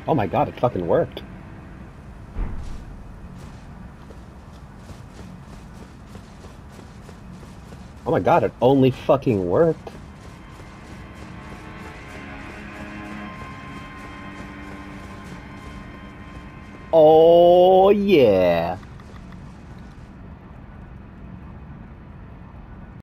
Oh my god, it fucking worked. Oh my god, it only fucking worked. Oh yeah.